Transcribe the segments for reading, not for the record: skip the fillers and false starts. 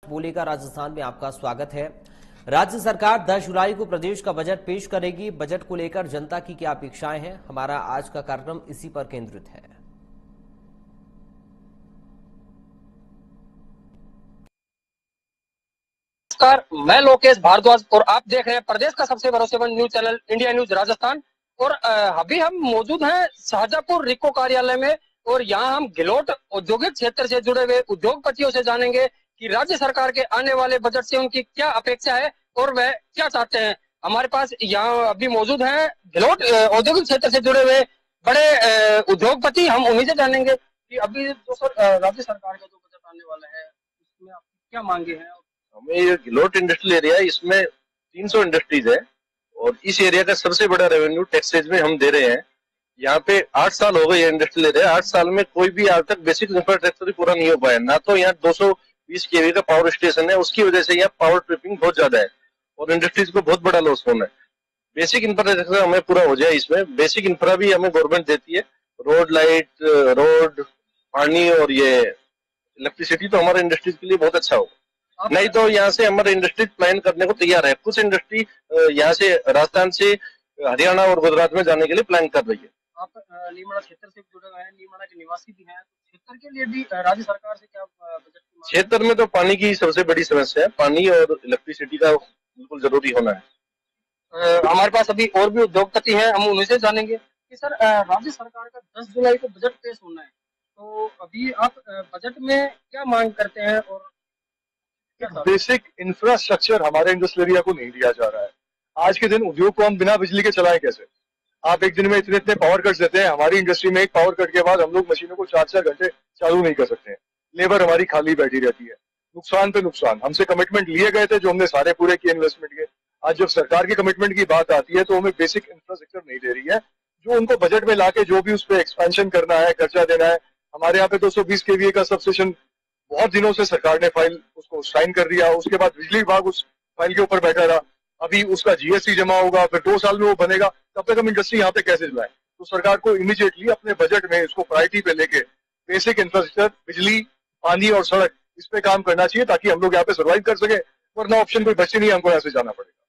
बोलेगा राजस्थान में आपका स्वागत है। राज्य सरकार 10 जुलाई को प्रदेश का बजट पेश करेगी। बजट को लेकर जनता की क्या अपेक्षाएं हैं, हमारा आज का कार्यक्रम इसी पर केंद्रित है। नमस्कार, मैं लोकेश भारद्वाज और आप देख रहे हैं प्रदेश का सबसे भरोसेमंद news channel India news Rajasthan. और अभी हम मौजूद हैं शाहजहांपुर रिको कार्यालय में और यहाँ हम गिलोट औद्योगिक क्षेत्र से जुड़े हुए उद्योगपतियों से जानेंगे कि राज्य सरकार के आने वाले बजट से उनकी क्या अपेक्षा है और वह क्या चाहते हैं। हमारे पास यहाँ अभी मौजूद हैं गिलोट औद्योगिक क्षेत्र से जुड़े हुए बड़े उद्योगपति। हम उन्हीं से जानेंगे कि अभी जो राज्य सरकार का जो बजट आने वाला है उसमें आपकी क्या मांगे हैं। हमें ये गिलोट इंडस्ट्रियल एरिया है, इसमें 300 इंडस्ट्रीज है और इस एरिया का सबसे बड़ा रेवेन्यू टैक्सेज में हम दे रहे हैं। यहाँ पे 8 साल हो गए ये इंडस्ट्रियल एरिया। 8 साल में कोई भी आज तक बेसिक इंफ्रास्ट्रक्चर पूरा नहीं हो पाया। ना तो यहाँ 220 केवी का पावर स्टेशन है, उसकी वजह से यहाँ पावर ट्रिपिंग बहुत ज्यादा है और इंडस्ट्रीज को बहुत बड़ा लॉस होना है। बेसिक इंफ्रास्ट्रक्चर हमें पूरा हो जाए। इसमें बेसिक इंफ्रा भी हमें गवर्नमेंट देती है, रोड, लाइट, रोड, पानी और ये इलेक्ट्रिसिटी, तो हमारे इंडस्ट्रीज के लिए बहुत अच्छा होगा। नहीं तो यहाँ से हमारे इंडस्ट्री प्लान करने को तैयार है। कुछ इंडस्ट्री यहाँ से राजस्थान से हरियाणा और गुजरात में जाने के लिए प्लान कर रही है। आप लीमाड़ा क्षेत्र से जुड़े हुए हैं, लीमाड़ा के निवासी भी हैं, क्षेत्र के लिए भी राज्य सरकार से क्या बजट की मांग? क्षेत्र में तो पानी की सबसे बड़ी समस्या है, पानी और इलेक्ट्रिसिटी का बिल्कुल जरूरी होना है। हमारे पास अभी और भी उद्योगपति हैं, हम उन्हीं से जानेंगे कि सर राज्य सरकार का 10 जुलाई को बजट पेश होना है, तो अभी आप बजट में क्या मांग करते हैं और बेसिक इंफ्रास्ट्रक्चर हमारे इंडस्ट्रियल एरिया को नहीं दिया जा रहा है। आज के दिन उद्योग को हम बिना बिजली के चलाएं कैसे? आप एक दिन में इतने इतने पावर कट्स देते हैं। हमारी इंडस्ट्री में एक पावर कट के बाद हम लोग मशीनों को 4-4 घंटे चालू नहीं कर सकते हैं। लेबर हमारी खाली बैठी रहती है। नुकसान पे नुकसान। हमसे कमिटमेंट लिए गए थे जो हमने सारे पूरे किए इन्वेस्टमेंट के। आज जब सरकार की कमिटमेंट की बात आती है तो हमें बेसिक इंफ्रास्ट्रक्चर नहीं दे रही है, जो उनको बजट में लाके जो भी उस पर एक्सपेंशन करना है, खर्चा देना है। हमारे यहाँ पे 220 केवीए का सबस्टेशन बहुत दिनों से सरकार ने फाइल उसको साइन कर दिया, उसके बाद बिजली विभाग उस फाइल के ऊपर बैठा रहा। अभी उसका जीएसटी जमा होगा, फिर 2 साल में वो बनेगा, तब तक हम इंडस्ट्री यहाँ पे कैसे चलाएं? तो सरकार को इमीडिएटली अपने बजट में इसको प्रायोरिटी पे लेके बेसिक इंफ्रास्ट्रक्चर, बिजली, पानी और सड़क, इस पे काम करना चाहिए ताकि हम लोग यहाँ पे सर्वाइव कर सके। वरना ऑप्शन कोई बचे नहीं, हमको यहाँ से जाना पड़ेगा।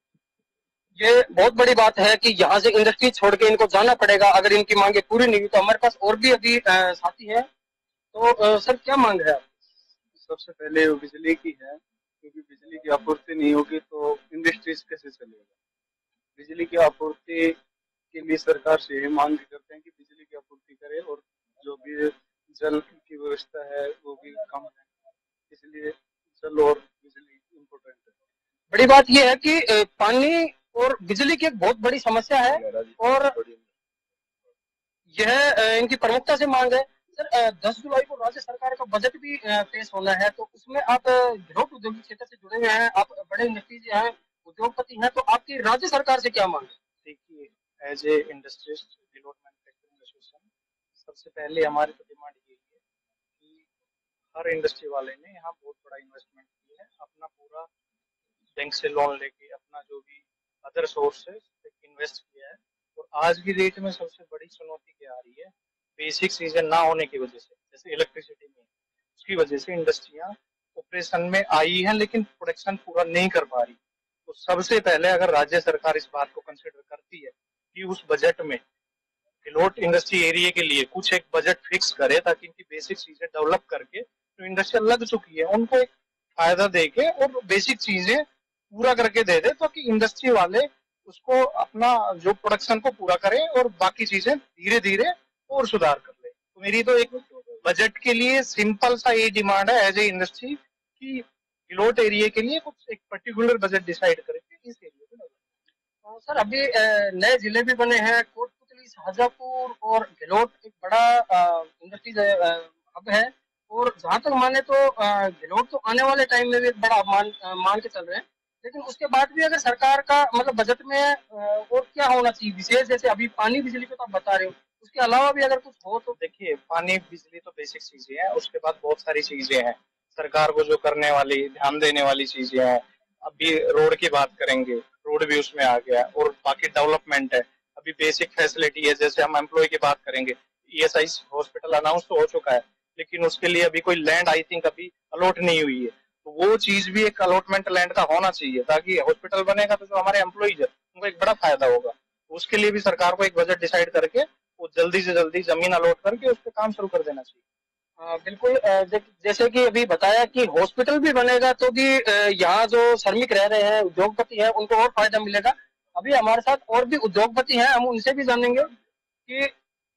ये बहुत बड़ी बात है कि यहाँ से इंडस्ट्री छोड़ के इनको जाना पड़ेगा अगर इनकी मांगे पूरी नहीं हुई। तो हमारे पास और भी अभी साथी है, तो सर क्या मांग है? सबसे पहले वो बिजली की है, क्योंकि बिजली की आपूर्ति नहीं होगी तो इंडस्ट्रीज कैसे चलेगा। बिजली की आपूर्ति के लिए सरकार से ये मांग करते हैं कि बिजली की आपूर्ति करे और जो भी जल की व्यवस्था है वो भी कम है, इसलिए जल और बिजली इम्पोर्टेंट है। बड़ी बात यह है कि पानी और बिजली की एक बहुत बड़ी समस्या है और यह इनकी प्रमुखता से मांग है। सर 10 जुलाई को राज्य सरकार का बजट भी पेश होना है, तो उसमें आप गिलोट औद्योगिक क्षेत्र से जुड़े हुए हैं, आप बड़े इंडस्ट्रीज हैं, उद्योगपति हैं, तो आपकी राज्य सरकार से क्या मांग है? देखिए, as a industrialist Ghiloth manufacturing association, सबसे पहले हमारी तो डिमांड यही है कि हर इंडस्ट्री वाले ने यहाँ बहुत बड़ा इन्वेस्टमेंट किया है, अपना पूरा बैंक से लोन लेके अपना जो भी अदर सोर्स है इन्वेस्ट किया है। और आज की डेट में सबसे बड़ी चुनौती क्या आ रही है? बेसिक चीजें ना होने की वजह से, जैसे इलेक्ट्रिसिटी में, उसकी वजह से इंडस्ट्रियां ऑपरेशन में आई हैं लेकिन प्रोडक्शन पूरा नहीं कर पा रही। तो सबसे पहले अगर राज्य सरकार इस बात को कंसिडर करती है कि उस बजट में गिलोट इंडस्ट्री एरिया के लिए कुछ एक बजट फिक्स करे ताकि इनकी बेसिक चीजें डेवलप करके जो इंडस्ट्री लग चुकी है उनको एक फायदा देके और बेसिक चीजें पूरा करके दे दे, ताकि इंडस्ट्री वाले उसको अपना जो प्रोडक्शन को पूरा करें और बाकी चीजें धीरे धीरे और सुधार कर ले। तो मेरी तो एक बजट के लिए सिंपल सा ये डिमांड है एज ए इंडस्ट्री कि गिलोट एरिया के लिए कुछ एक पर्टिकुलर बजट डिसाइड करेंगे इस एरिया को। तो सर अभी नए जिले भी बने हैं, कोटपुतली, शाहजहांपुर और गिलोट एक बड़ा इंडस्ट्रीज हब है। और जहाँ तक माने तो गिलोट तो आने वाले टाइम में भी एक बड़ा मान के चल रहे हैं, लेकिन उसके बाद भी अगर सरकार का मतलब बजट में और क्या होना चाहिए विशेष? जैसे अभी पानी बिजली पे तो आप बता रहे हो, उसके अलावा भी अगर कुछ हो तो। देखिए, पानी बिजली तो बेसिक चीजें हैं, उसके बाद बहुत सारी चीजें हैं सरकार को जो करने वाली, ध्यान देने वाली चीजें हैं। अभी रोड की बात करेंगे, रोड भी उसमें आ गया और बाकी डेवलपमेंट है। अभी बेसिक फैसिलिटी है, जैसे हम एम्प्लॉय की बात करेंगे, ईएसआई हॉस्पिटल अनाउंस तो हो चुका है, लेकिन उसके लिए अभी कोई लैंड आई थिंक अभी अलॉट नहीं हुई है। तो वो चीज भी एक अलॉटमेंट लैंड का होना चाहिए, ताकि हॉस्पिटल बनेगा तो जो हमारे एम्प्लॉइज है उनको एक बड़ा फायदा होगा। उसके लिए भी सरकार को एक बजट डिसाइड करके वो जल्दी से जल्दी जमीन अलॉट करके उस पर काम शुरू कर देना चाहिए। बिल्कुल, जैसे कि अभी बताया कि हॉस्पिटल भी बनेगा तो भी यहाँ जो श्रमिक रह रहे हैं, उद्योगपति हैं, उनको और फायदा मिलेगा। अभी हमारे साथ और भी उद्योगपति हैं, हम उनसे भी जानेंगे कि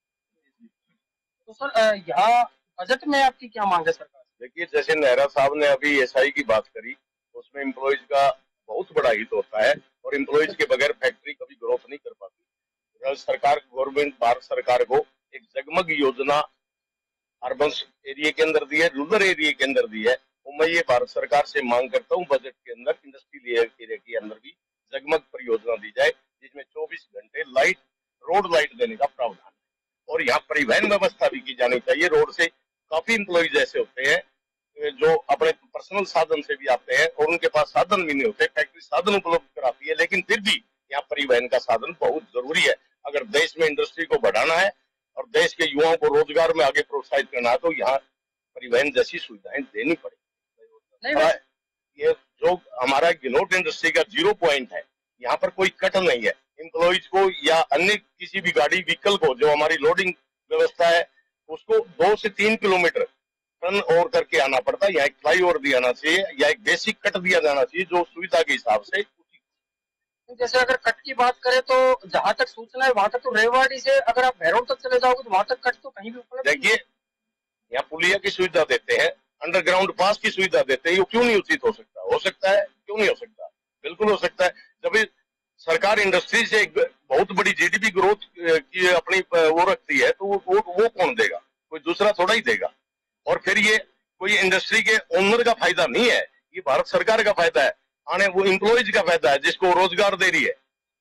तो सर यहाँ बजट में आपकी क्या मांग है सरकार से? देखिए, जैसे नेहरा साहब ने अभी एसआई की बात करी, उसमें एम्प्लॉयज का बहुत बड़ा हित होता है और एम्प्लॉयज के बगैर फैक्ट्री कभी ग्रोथ नहीं कर पाती। राज्य सरकार, गवर्नमेंट, भारत सरकार को एक जगमग योजना अर्बन एरिया के अंदर दी है, रूरल एरिया के अंदर दी है। तो मैं ये भारत सरकार से मांग करता हूँ बजट के अंदर इंडस्ट्रियल एरिया के अंदर भी जगमग परियोजना दी जाए, जिसमें 24 घंटे लाइट, रोड लाइट देने का प्रावधान है। और यहाँ परिवहन व्यवस्था भी की जानी चाहिए। रोड से काफी एम्प्लॉइज ऐसे होते हैं जो अपने पर्सनल साधन से भी आते हैं और उनके पास साधन भी नहीं होते, फैक्ट्री साधन उपलब्ध कराती है, लेकिन फिर भी यहाँ परिवहन का साधन बहुत जरूरी है। अगर देश में इंडस्ट्री को बढ़ाना है और देश के युवाओं को रोजगार में आगे प्रोत्साहित करना है तो यहाँ परिवहन जैसी सुविधाएं देनी पड़ेगी। ये जो हमारा गिलोट इंडस्ट्री का 0 पॉइंट है, यहाँ पर कोई कट नहीं है। एम्प्लॉइज को या अन्य किसी भी गाड़ी व्हीकल को, जो हमारी लोडिंग व्यवस्था है, उसको 2 से 3 किलोमीटर टर्न ओवर करके आना पड़ता है। यहाँ एक फ्लाई ओवर भी आना चाहिए या एक बेसिक कट दिया जाना चाहिए जो सुविधा के हिसाब से। जैसे अगर कट की बात करें तो जहां तक सूचना है वहां तक तो रेवाड़ी से अगर आप भैरव तक चले जाओगे तो वहां तक कट तो कहीं भी उपलब्ध। देखिए, यहाँ पुलिया की सुविधा देते हैं, अंडरग्राउंड पास की सुविधा देते हैं, ये क्यों नहीं उचित हो सकता? हो सकता है, क्यों नहीं हो सकता? बिल्कुल हो सकता है। जब सरकार इंडस्ट्री से एक बहुत बड़ी जीडीपी ग्रोथ की अपनी वो रखती है तो वो कौन देगा? कोई दूसरा थोड़ा ही देगा। और फिर ये कोई इंडस्ट्री के ओनर का फायदा नहीं है, ये भारत सरकार का फायदा है, आने वो एम्प्लॉइज का फायदा है जिसको रोजगार दे रही है।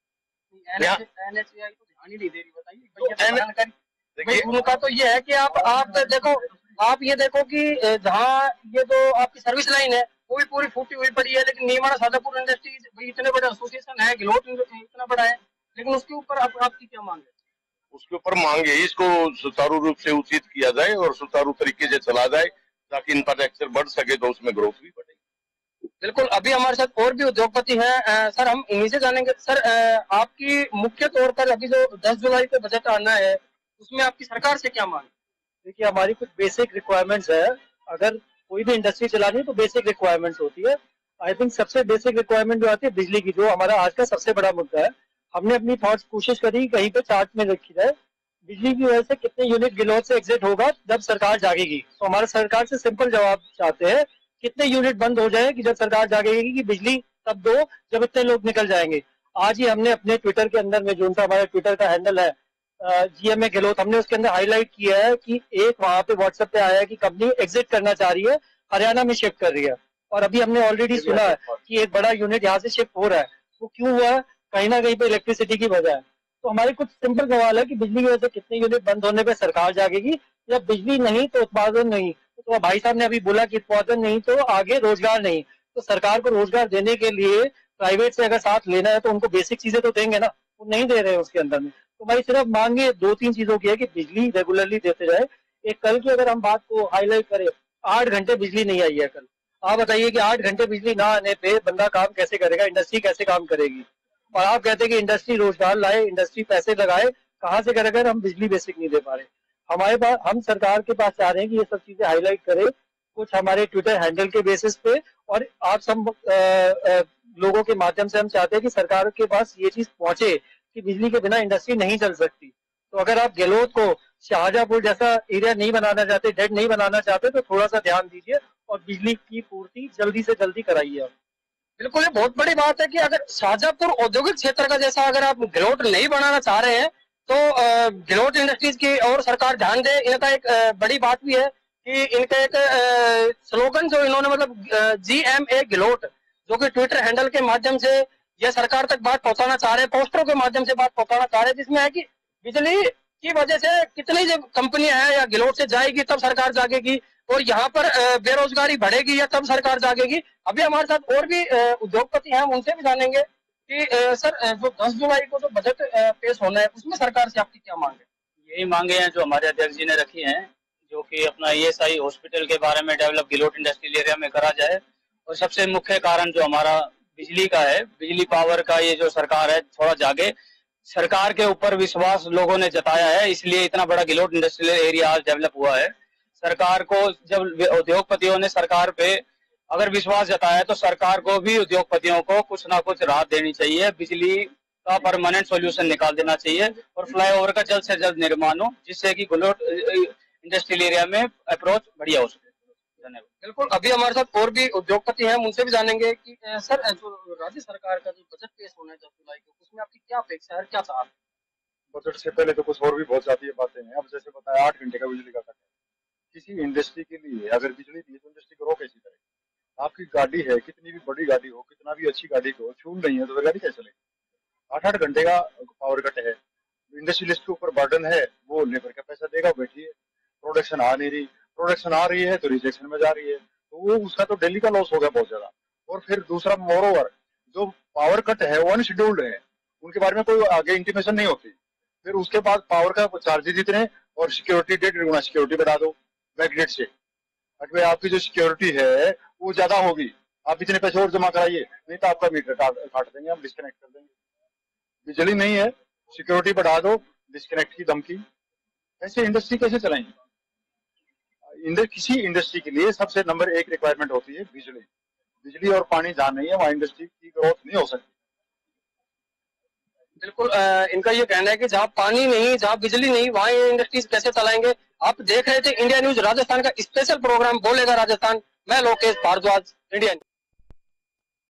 एनएचएआई तो ध्यान ही नहीं दे रही, बताइए। देखिए, उनका तो ये है कि आप देखो, आप ये देखो कि जहाँ ये जो आपकी सर्विस लाइन है वो भी पूरी फूटी हुई पड़ी है, लेकिन नीमाड़ा शाजापुर इंडस्ट्रीज भाई इतने बड़े एसोसिएशन है, गिलोट इतना बड़ा है, लेकिन उसके ऊपर आपकी क्या मांग है? उसके ऊपर मांग है इसको सुचारू रूप से उचित किया जाए और सुचारू तरीके से चला जाए ताकि इंफ्रास्ट्रक्चर बढ़ सके तो उसमें ग्रोथ भी बढ़ेगी। बिल्कुल, अभी हमारे साथ और भी उद्योगपति हैं। सर, हम इन्हीं से जानेंगे। सर, आपकी मुख्य तौर पर अभी जो 10 जुलाई को बजट आना है उसमें आपकी सरकार से क्या मांग है? देखिए, हमारी कुछ बेसिक रिक्वायरमेंट्स है। अगर कोई भी इंडस्ट्री चलानी है तो बेसिक रिक्वायरमेंट्स होती है। आई थिंक सबसे बेसिक रिक्वायरमेंट जो आती है बिजली की, जो हमारा आज का सबसे बड़ा मुद्दा है। हमने अपनी थॉट्स कोशिश करी कहीं पे चार्ट में रखी जाए, बिजली की वजह से कितने यूनिट गिलोट से एग्जिट होगा जब सरकार जागेगी। तो हमारे सरकार से सिंपल जवाब चाहते हैं, कितने यूनिट बंद हो जाए कि जब सरकार जागेगी कि बिजली तब दो जब इतने लोग निकल जाएंगे। आज ही हमने अपने ट्विटर के अंदर में, जो उनका हमारे ट्विटर का हैंडल है जीएमए गिलोट, हमने उसके अंदर हाईलाइट किया है कि एक वहां पे व्हाट्सएप पे आया है कि कंपनी एग्जिट करना चाह रही है, हरियाणा में शिफ्ट कर रही है। और अभी हमने ऑलरेडी सुना है कि एक बड़ा यूनिट यहाँ से शिफ्ट हो रहा है। वो क्यों हुआ है? कहीं ना कहीं पे इलेक्ट्रिसिटी की वजह है। तो हमारे कुछ सिंपल सवाल है कि बिजली की वजह से कितने यूनिट बंद होने पे सरकार जागेगी, जब बिजली नहीं तो उत्पादन नहीं। तो भाई साहब ने अभी बोला कि उत्पादन नहीं तो आगे रोजगार नहीं। तो सरकार को रोजगार देने के लिए प्राइवेट से अगर साथ लेना है तो उनको बेसिक चीजें तो देंगे ना, वो नहीं दे रहे हैं उसके अंदर में। तो हमारी सिर्फ मांगे 2-3 चीजों की है कि बिजली रेगुलरली देते जाए। एक कल की अगर हम बात को हाईलाइट करें, 8 घंटे बिजली नहीं आई है कल। आप बताइए कि 8 घंटे बिजली ना आने पे बंदा काम कैसे करेगा, इंडस्ट्री कैसे काम करेगी? और आप कहते हैं कि इंडस्ट्री रोजगार लाए, इंडस्ट्री पैसे लगाए, कहाँ से करेगा? हम बिजली बेसिक नहीं दे पा रहे। हमारे पास, हम सरकार के पास चाह रहे हैं कि ये सब चीजें हाईलाइट करें कुछ हमारे ट्विटर हैंडल के बेसिस पे, और आप सब लोगों के माध्यम से हम चाहते हैं कि सरकार के पास ये चीज पहुंचे कि बिजली के बिना इंडस्ट्री नहीं चल सकती। तो अगर आप गहलोत को शाहजहांपुर जैसा एरिया नहीं बनाना चाहते, डेड नहीं बनाना चाहते, तो थोड़ा सा ध्यान दीजिए और बिजली की पूर्ति जल्दी से जल्दी कराइए आप। बिल्कुल, ये बहुत बड़ी बात है कि अगर शाहजहांपुर औद्योगिक क्षेत्र का जैसा अगर आप गिलोट नहीं बनाना चाह रहे हैं तो गिलोट इंडस्ट्रीज की और सरकार ध्यान दे। इनका एक बड़ी बात भी है कि इनका एक स्लोगन जो इन्होंने मतलब GMA गिलोट, जो कि ट्विटर हैंडल के माध्यम से यह सरकार तक बात पहुंचाना चाह रहे हैं, पोस्टरों के माध्यम से बात पहुंचाना चाह रहे हैं, जिसमें है कि बिजली की वजह से कितनी कंपनियां हैं या गिलोट से जाएगी तब सरकार जागेगी, और यहाँ पर बेरोजगारी बढ़ेगी या तब सरकार जागेगी। अभी हमारे साथ और भी उद्योगपति हैं, हम उनसे भी जानेंगे कि सर, जो 10 जुलाई को जो बजट पेश होना है उसमें सरकार से आपकी क्या मांग है? यही मांगे हैं जो हमारे अध्यक्ष जी ने रखी हैं, जो कि अपना ESI हॉस्पिटल के बारे में डेवलप गिलोट इंडस्ट्रियल एरिया में करा जाए, और सबसे मुख्य कारण जो हमारा बिजली का है, बिजली पावर का, ये जो सरकार है थोड़ा जागे। सरकार के ऊपर विश्वास लोगों ने जताया है, इसलिए इतना बड़ा गिलोट इंडस्ट्रियल एरिया आज डेवलप हुआ है। सरकार को जब उद्योगपतियों ने सरकार पे अगर विश्वास जताया है तो सरकार को भी उद्योगपतियों को कुछ ना कुछ राहत देनी चाहिए, बिजली का परमानेंट सॉल्यूशन निकाल देना चाहिए और फ्लाईओवर का जल्द से जल्द निर्माण हो, जिससे कि गिलोट इंडस्ट्रियल एरिया में अप्रोच बढ़िया हो सके। धन्यवाद। बिल्कुल, अभी हमारे साथ और भी उद्योगपति हैं, उनसे भी जानेंगे कि सर जो राज्य सरकार का जो बजट पेश होना है 10 जुलाई को, उसमें आपकी क्या अपेक्षा है, क्या चाह? बजट से पहले तो कुछ और भी बहुत जाती है बातें हैं। अब जैसे बताया 8 घंटे का बिजली का कट है, किसी इंडस्ट्री के लिए अगर बिजली दी तो इंडस्ट्री को रोक कैसी करेगी? आपकी गाड़ी है, कितनी भी बड़ी गाड़ी हो, कितना भी अच्छी गाड़ी हो, फ्यूल नहीं है तो फिर गाड़ी कैसे चलेगी? 8-8 घंटे का पावर कट है, इंडस्ट्रियलिस्ट के ऊपर बर्डन है, वो लेबर का पैसा देगा, बैठिए। प्रोडक्शन आ नहीं रही, प्रोडक्शन आ रही है तो रिजेक्शन में जा रही है, तो वो उसका तो डेली का लॉस हो गया बहुत ज्यादा। और फिर दूसरा, मोरोवर जो पावर कट है वो अनशेड्यूल्ड है, उनके बारे में कोई आगे इंटीमेशन नहीं होती। फिर उसके बाद पावर का चार्जेज इतने और सिक्योरिटी डेट गुना सिक्योरिटी बढ़ा दो बैकडेट से। अगर आपकी जो सिक्योरिटी है वो ज्यादा होगी, आप इतने पैसे और जमा कराइए, नहीं तो आपका मीटर काट देंगे, हम डिस्कनेक्ट कर देंगे। बिजली नहीं है, सिक्योरिटी बढ़ा दो, डिस्कनेक्ट की धमकी। ऐसे इंडस्ट्री कैसे चलाएंगे? किसी इंडस्ट्री के लिए सबसे नंबर 1 रिक्वायरमेंट होती है बिजली। बिजली और पानी जहाँ नहीं है वहाँ इंडस्ट्री की ग्रोथ नहीं हो सकती। बिल्कुल, इनका ये कहना है कि जहाँ पानी नहीं, जहाँ बिजली नहीं, वहाँ ये इंडस्ट्रीज कैसे चलाएंगे। आप देख रहे थे इंडिया न्यूज राजस्थान का स्पेशल प्रोग्राम बोलेगा राजस्थान। मैं लोकेश भारद्वाज, इंडिया न्यूज।